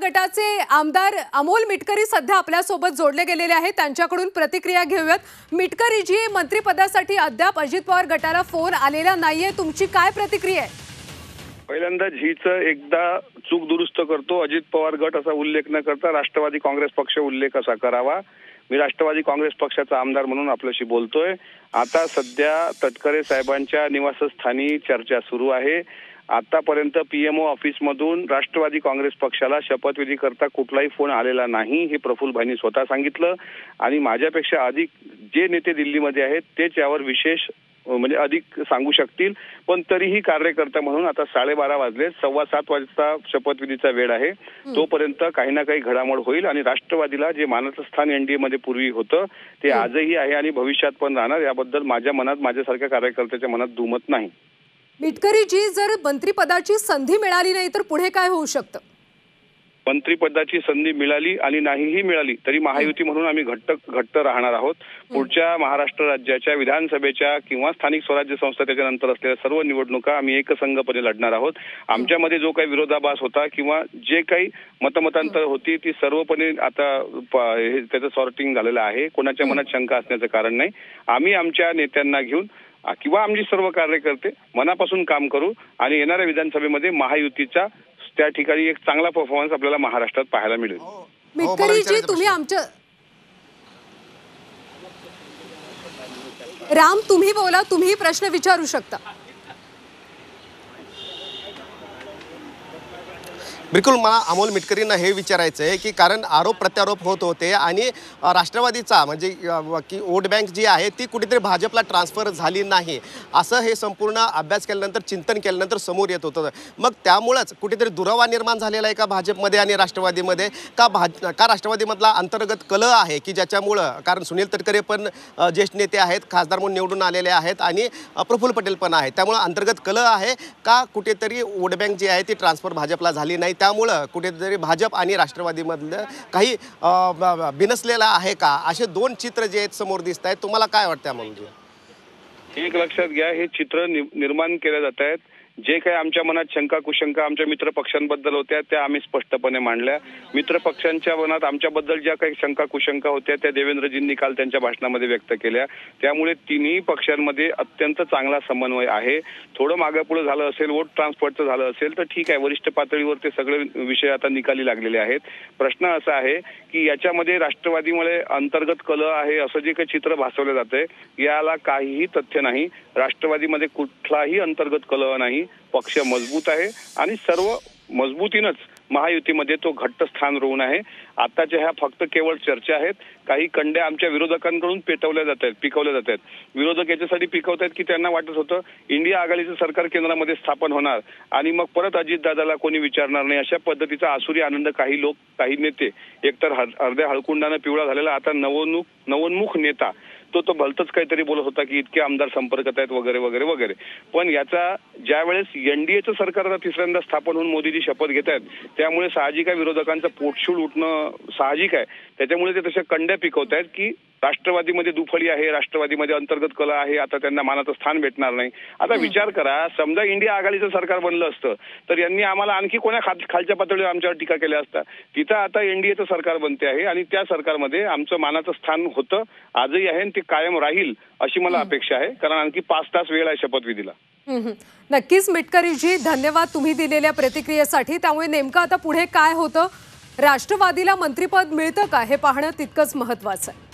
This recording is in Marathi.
गटाचे आमदार अमोल मिटकरी सध्या आपल्या सोबत जोडले गेलेले आहेत। त्यांच्याकडून प्रतिक्रिया घेऊयात। मिटकरी जी, मंत्रिपदासाठी अद्याप अजित पवार गटाला फोन आलेला नाहीये, तुमची काय प्रतिक्रिया आहे? पहिल्यांदा झीचं एकदा चूक दुरुस्त करतो। अजित पवार गट असा उल्लेख न करता राष्ट्रवादी काँग्रेस पक्ष उल्लेख असा करावा। मी राष्ट्रवादी काँग्रेस पक्षाचा आमदार म्हणून आपल्याशी बोलतोय। आता सध्या तटकरे साहेबांच्या निवासस्थानी चर्चा सुरू आहे। आतापर्यंत पीएमओ ऑफिसमधून राष्ट्रवादी काँग्रेस पक्षाला शपथविधी करता कुठलाही फोन आलेला नाही, हे प्रफुल्लभाईंनी स्वतः सांगितलं। आणि माझ्यापेक्षा अधिक जे नेते दिल्लीमध्ये आहेत तेच यावर विशेष म्हणजे अधिक सांगू शकतील। पण तरीही कार्यकर्ता म्हणून आता 12:30 वाजले, 7:15 वाजता शपथविधीचा वेळ आहे। तोपर्यंत काही ना काही घडामोड होईल आणि राष्ट्रवादीला जे मानाचं स्थान एनडीए मध्ये पूर्वी होतं ते आजही आहे आणि भविष्यात पण राहणार, याबद्दल माझ्या मनात, माझ्यासारख्या कार्यकर्त्याच्या मनात दुमत नाही। मिटकरी जी, जर मंत्रिपदाची संधी मिळाली नाही तर पुढे काय होऊ शकतं? मंत्रिपदाची संधी मिळाली आणि नाहीही मिळाली तरी महायुती म्हणून आम्ही घट्ट राहणार आहोत। पुढच्या महाराष्ट्र राज्याच्या विधानसभेच्या किंवा स्थानिक स्वराज्य संस्था त्याच्यानंतर असलेल्या सर्व निवडणुका आम्ही एकसंघपणे लढणार आहोत। आमच्यामध्ये जो काही विरोधाभास होता किंवा जे काही मतमतांतर होती ती सर्वपणे आता त्याचं सॉर्टिंग झालेलं आहे। कोणाच्या मनात शंका असण्याचं कारण नाही। आम्ही आमच्या नेत्यांना घेऊन किंवा आमची सर्व कार्यकर्ते मनापासून काम करू आणि येणाऱ्या विधानसभेमध्ये महायुतीचा त्या ठिकाणी एक चांगला परफॉर्मन्स आपल्याला महाराष्ट्रात पाहायला मिळेल। मिटकरी जी, तुम्ही आमच्या राम, तुम्ही बोला, तुम्ही प्रश्न विचारू शकता। बिलकुल, मला अमोल मिटकरींना हे विचारायचं आहे की कारण आरोप प्रत्यारोप होत होते आणि राष्ट्रवादीचा म्हणजे की वोट बँक जी आहे ती कुठेतरी भाजपला ट्रान्सफर झाली नाही, असं हे संपूर्ण अभ्यास केल्यानंतर, चिंतन केल्यानंतर समोर येत होतं। मग त्यामुळेच कुठेतरी दुरावा निर्माण झालेला आहे का भाजपमध्ये आणि राष्ट्रवादीमध्ये? का राष्ट्रवादीमधला अंतर्गत कलह आहे की ज्याच्यामुळं, कारण सुनील तटकरे पण ज्येष्ठ नेते आहेत, खासदार म्हणून निवडून आलेले आहेत आणि प्रफुल्ल पटेल पण आहेत, त्यामुळे अंतर्गत कलह आहे का कुठेतरी वोट बँक जी आहे ती ट्रान्सफर भाजपला झाली नाही, त्यामुळं कुठेतरी भाजप आणि राष्ट्रवादीमधलं काही बिनसलेला आहे का? असे दोन चित्र जे आहेत समोर दिसत आहेत, तुम्हाला काय वाटतं? म्हणजे एक लक्षात घ्या, हे चित्र निर्माण केले जात आहेत। जे काही आमच्या मनात शंका कुशंका आमच्या मित्र पक्षांबद्दल होत्या त्या आम्ही स्पष्टपणे मांडल्या। मित्र पक्षांच्या मनात आमच्याबद्दल ज्या काही शंका कुशंका होत्या त्या देवेंद्रजींनी काल त्यांच्या भाषणामध्ये व्यक्त केल्या। त्यामुळे तिन्ही पक्षांमध्ये अत्यंत चांगला समन्वय आहे। थोडं मागे पुढे झालं असेल, वोट ट्रान्सफरचं झालं असेल तर ठीक आहे, वरिष्ठ पातळीवर ते सगळे विषय आता निकाली लागलेले आहेत। प्रश्न असा आहे की याच्यामध्ये राष्ट्रवादीमुळे अंतर्गत कलह आहे असं जे काही चित्र भासवलं जातंय याला काहीही तथ्य नाही। राष्ट्रवादीमध्ये कुठलाही अंतर्गत कलह नाही। पक्ष मजबूत आहे आणि सर्व मजबूतीनंच महायुतीमध्ये तो घट्ट स्थान रोवून आहे। आताच्या ह्या फक्त केवळ चर्चा आहेत। काही कंड्या आमच्या विरोधकांकडून पिकवल्या जात आहेत। विरोधक याच्यासाठी पिकवतायत की त्यांना वाटत होतं इंडिया आघाडीचं सरकार केंद्रामध्ये स्थापन होणार आणि मग परत अजितदादाला कोणी विचारणार नाही, अशा पद्धतीचा आसुरी आनंद काही लोक, काही नेते, एकतर अर्ध्या हळकुंडानं पिवळा झालेला आता नवोन्मुख नेता तो भलतच काहीतरी बोलत होता की इतके आमदार संपर्कात आहेत वगैरे वगैरे वगैरे। पण याचा ज्यावेळेस एनडीएचं सरकार आता तिसऱ्यांदा स्थापन होऊन मोदीजी शपथ घेत आहेत त्यामुळे साहजिक आहे विरोधकांचं पोटशूळ उठणं साहजिक आहे। त्याच्यामुळे ते तशा कंड्या पिकवत आहेत की राष्ट्रवादीमध्ये दुफळी आहे, राष्ट्रवादीमध्ये अंतर्गत कलह आहे, आता त्यांना मानाचं स्थान भेटणार नाही। आता विचार करा, समजा इंडिया आघाडीचं सरकार बनलं असतं तर यांनी आम्हाला आणखी कोण्या खालच्या पातळीवर आमच्यावर टीका केल्या असता। तिथं आता एनडीएचं सरकार बनते आहे आणि त्या सरकारमध्ये आमचं मानाचं स्थान होतं, आजही आहे आणि ते कायम राहील अशी मला अपेक्षा आहे, कारण आणखी 5 तास वेळ आहे शपथविधीला। नक्कीच मिटकरी जी, धन्यवाद तुम्ही दिलेल्या प्रतिक्रियेसाठी। त्यामुळे नेमकं आता पुढे काय होतं, राष्ट्रवादीला मंत्रिपद मिळतं का हे पाहणं तितकंच महत्त्वाचं आहे।